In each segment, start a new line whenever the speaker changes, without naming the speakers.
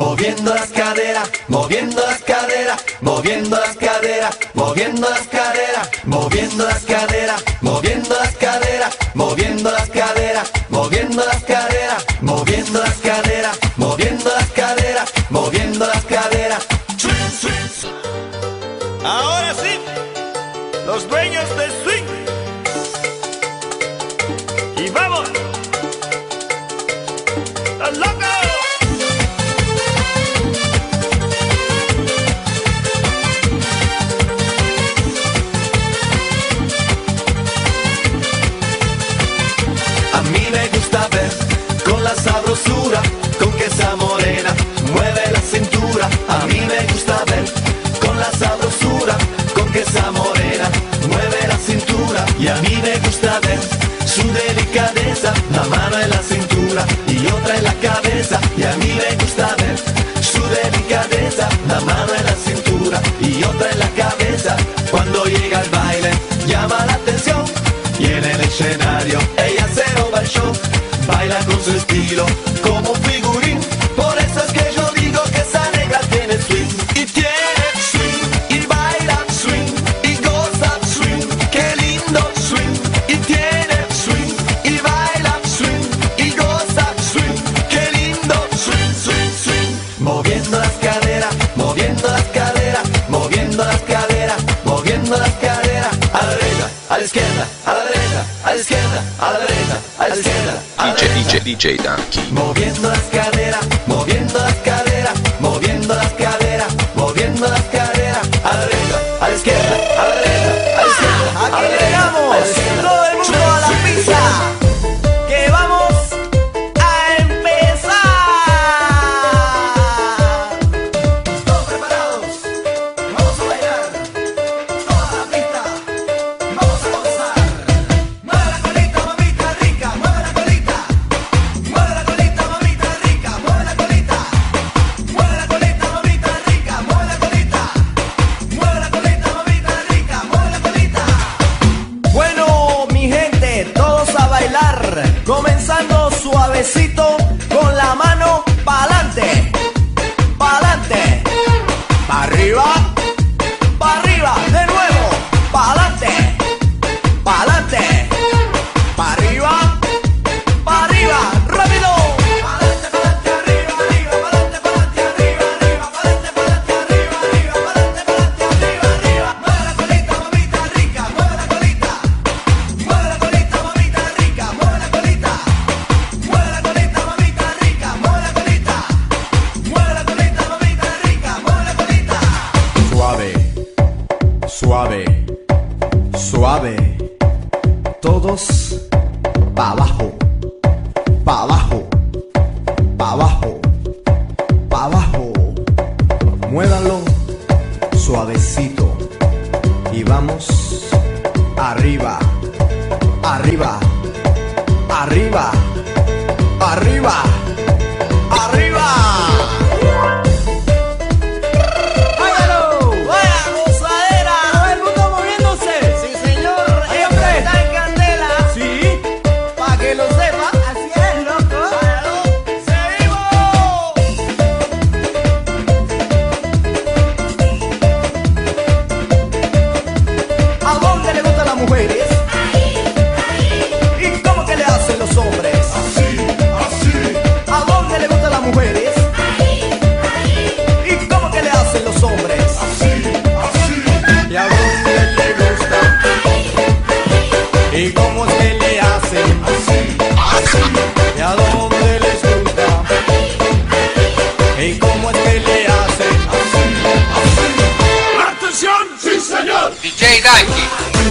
Moviendo las caderas, moviendo las caderas, moviendo las caderas, moviendo las caderas, moviendo las caderas, moviendo las caderas, moviendo las caderas, moviendo las caderas, moviendo las caderas, moviendo las caderas, moviendo las caderas.
Ahora sí, los dueños del swing. Y vamos, los locos.
A mí me gusta ver con la sabrosura con que esa morena mueve la cintura. A mí me gusta ver con la sabrosura con que esa morena mueve la cintura. Y a mí me gusta ver su delicadeza, la mano en la cintura y otra en la cabeza. Y a mí me gusta ver su delicadeza, la mano en la cintura y otra en la cabeza. Cuando llega al baile llama la atención y en el escenario ella se roba el show. Baila con su estilo como un figurín, por eso es que yo digo que esa negra tiene swing. Y tiene swing, y baila swing, y goza swing, qué lindo swing. Y tiene swing, y baila swing, y goza swing, qué lindo swing, swing, swing. Moviendo las caderas, moviendo las caderas, moviendo las caderas, moviendo las caderas. A la derecha, a la izquierda, a la derecha, a la izquierda, a la derecha, a la izquierda.
DJ Danky.
Moviendo las caderas, moviendo las caderas, moviendo las caderas, moviendo las caderas. A la derecha, a la izquierda, a la derecha, a la izquierda.
Aquí llegamos, todo el mundo a la pista, que vamos a empezar.
Todos preparados, vamos a bailar. Toda la pista, vamos a gozar. Mueve la colita, mamita rica, mueve la colita. Mueve la colita, mamita rica, mueve la colita. Mueve la colita, mamita rica, mueve la colita. Mueve la colita, mamita rica, mueve la colita.
Bueno, mi gente, todos a bailar, comenzando suavecito con la mano pa'lante, pa'lante, pa' arriba, de nuevo, pa'lante, pa'lante, pa' arriba, rápido.
Pa'lante, pa'lante, arriba, arriba, pa'lante, pa'lante, arriba, arriba, pa'lante, pa'lante, arriba, arriba, pa'lante, pa'lante, arriba, arriba. Mueve la colita, mamita rica, mueve la colita. Mueve la colita, mamita rica, mueve la colita. Mueve la colita, mamita rica, mueve la colita. Mueve la colita, mamita rica, mueve la colita.
Suave, suave, suave, todos pa' abajo, pa' abajo, pa' abajo, pa' abajo. Muévanlo suavecito y vamos arriba, arriba, arriba, arriba, arriba. ¡Hágalo! ¡Vaya gozadera! ¡Todo el mundo moviéndose! ¡Sí, señor! ¡Hombre! ¡Está en candela! ¡Sí! ¡Para que lo sepa! ¡Así es, loco! ¡Seguimos! ¿A dónde le gustan las mujeres? ¿Y cómo que le hacen los hombres? ¿A dónde le gustan las mujeres? ¿Y cómo que le hacen los hombres? ¿Y a dónde le gusta? ¿Y cómo es que le hacen? ¿Y a dónde les gusta? ¿Y cómo es que le hacen?
¡Atención! ¡Sí, señor!
DJ Danky.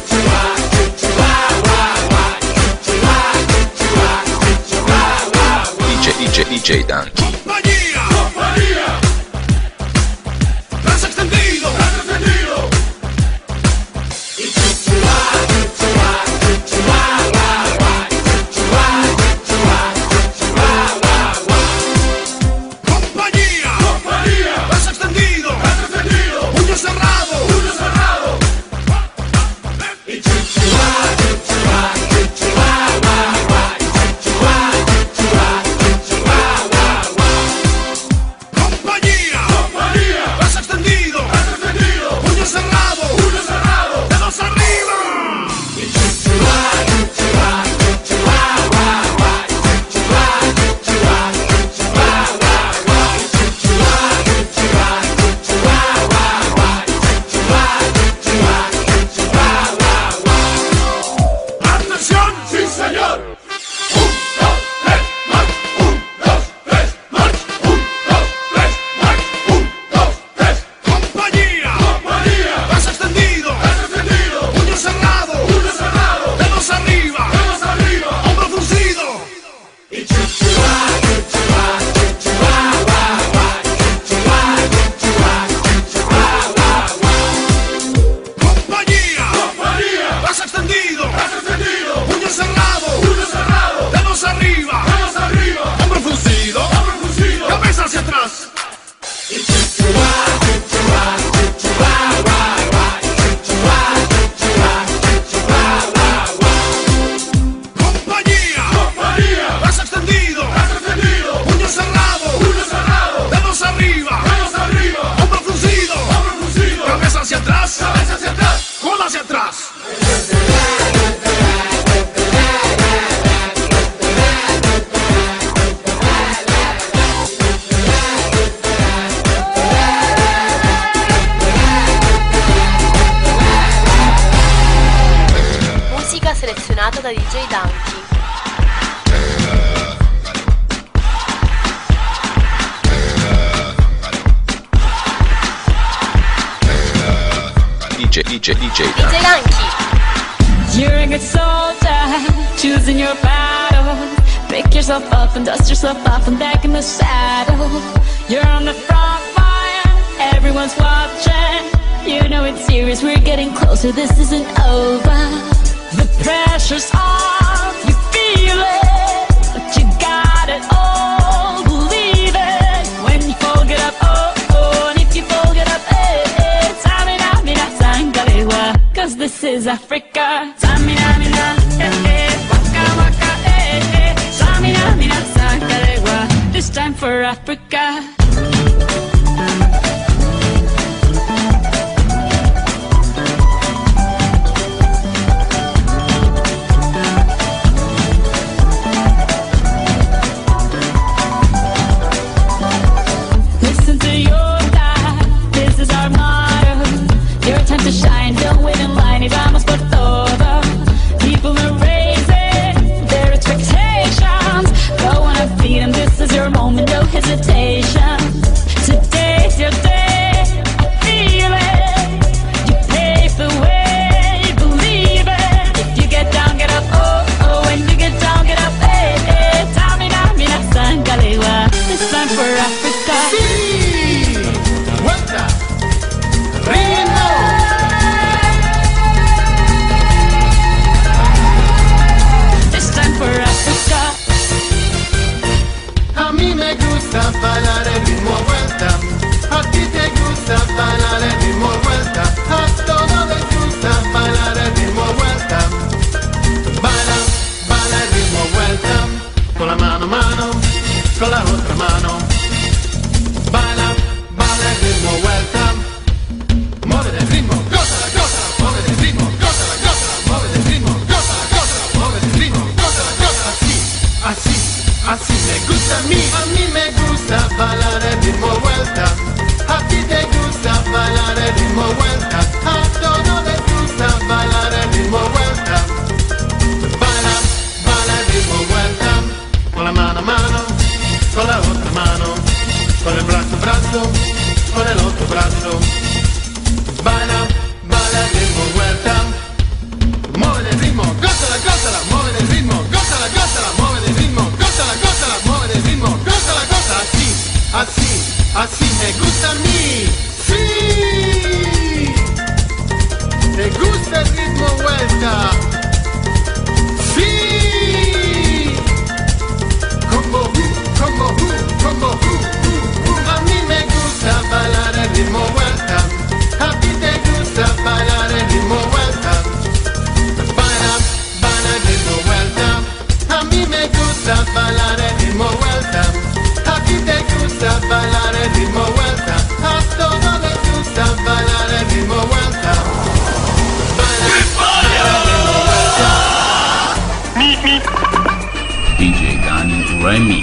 DJ Danky.
¡Compañía! ¡Compañía! ¡Brazo extendido! ¡Brazo extendido! ¡Compañía! ¡Compañía! ¡Brazo extendido! ¡Brazo extendido! ¡Puño cerrado! ¡Puño cerrado! atrás. Compañía, brazo extendido, puño cerrado, dedos arriba, hombro fruncido, cabeza hacia atrás, cola hacia atrás.
Musica selezionata da DJ Danky.
DJ
Danky.
You're a good soldier, choosing your battle. Pick yourself up and dust yourself off and back in the saddle. You're on the front line, everyone's watching. You know it's serious, we're getting closer, this isn't over. The pressure's on, you feel it, but you got it all, believe it. When you fall, get up, oh, oh, and if you fall, get up, eh, eh. Tamina, mina, sangalewa, 'cause this is Africa. Tamina, mina, eh, eh, waka, waka, eh, eh. Tamina, mina, sangalewa, this time for Africa. To shine, don't wait in line, y vamos por todo. People are raising their expectations. Go on and feed them, this is your moment, no hesitation. Today's your day, I feel it. You pave the way, believe it. If you get down, get up, oh, oh. When you get down, get up, eh, eh. Tamina, mina, sangalewa, this time for Africa.
Sí, vuelta, ritmo.
For Africa.
A mí me gusta bailar el ritmo vuelta, a ti te gusta bailar el ritmo vuelta, a todos les gusta bailar el ritmo vuelta. Baila, baila el ritmo vuelta, con la mano, con la otra mano. Baila, baila el ritmo vuelta, mueve el ritmo, gózala, gózala, mueve el ritmo, gózala, gózala, mueve el ritmo, gózala, gózala, mueve el ritmo, gózala, gózala, así, así me gusta a mí me gusta bailar el ritmo vuelta, a ti te gusta bailar el ritmo vuelta, a todos les gusta bailar el ritmo vuelta. Baila, baila el ritmo vuelta, con la mano, con la otra mano, con el brazo, con el otro brazo. Baila, baila el ritmo vuelta, mueve el ritmo, gózala, gózala, mueve el ritmo, gózala, gózala, mueve el ritmo, gózala, gózala, mueve el ritmo, gózala, gózala, así, así, así me gusta a mí. Sí, te gusta el ritmo vuelta. Sí, como a mí me gusta bailar el ritmo vuelta, a ti te gusta bailar el ritmo vuelta. Baila, baila el ritmo vuelta, a mí me gusta bailar el ritmo vuelta, a ti te gusta bailar el ritmo vuelta, a todos les gusta bailar el ritmo vuelta. Baila, baila el ritmo vuelta.
DJ Danny Remix.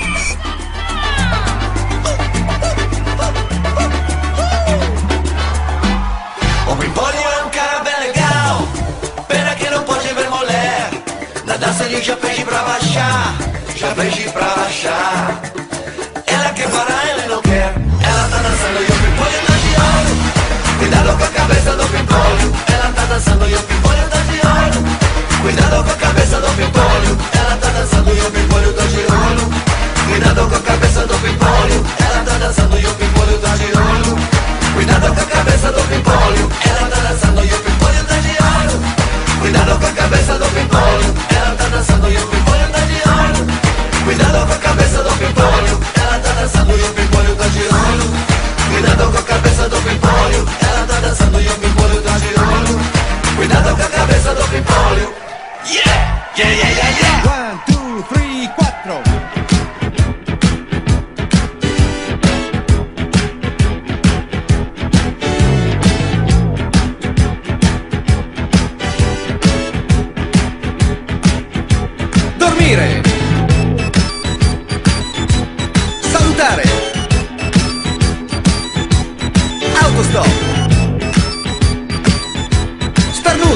O Pimpolho é um cara bem legal, pena que não pode ver mulher. Na dança ele já pede pra baixar, já pede pra baixar. Ela quer parar, ele não quer. Ela tá dançando e o Pimpolho tá de olho. Cuidado com a cabeça do Pimpolho. Ela tá dançando e o Pimpolho tá de olho. Cuidado com a cabeça do Pimpolho. Ela tá dançando e o Pimpolho tá de olho. Cuidado com a cabeça do Pimpolho. Ela tá dançando e o Pimpolho tá de olho. Cuidado com a cabeça do Pimpolho. Ela tá dançando e o Pimpolho tá de olho. Cuidado com a cabeça do Pimpolho. Ela tá dançando e o Pimpolho tá de olho. Cuidado com a cabeça do Pimpolho. Ela tá dançando e o Pimpolho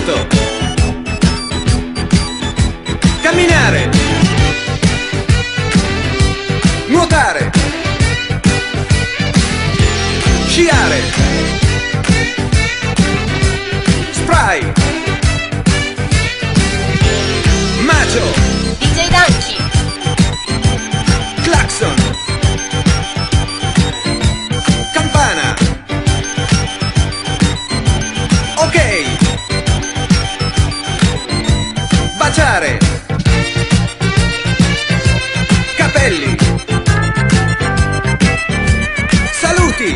Salto. Camminare. Nuotare. Sciare. Spray. Macio.
DJ Danky.
Claxon. Campana. Ok. Baciare. Capelli. Saluti.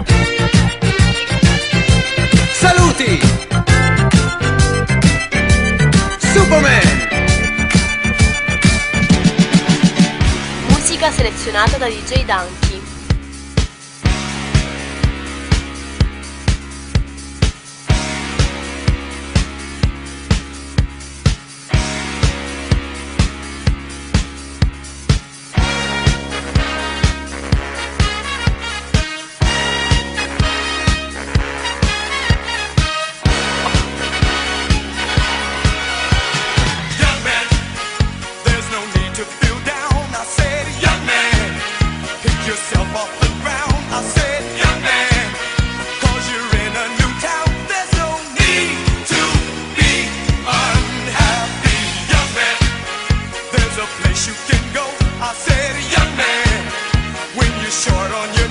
Saluti. Superman.
Musica selezionata da DJ Danky.
Young man, there's no need to feel down. I said, young man, pick yourself off the ground. I said, young man, 'cause you're in a new town. There's no need to be unhappy. Young man, there's a place you can go. I said, young man, when you're short on your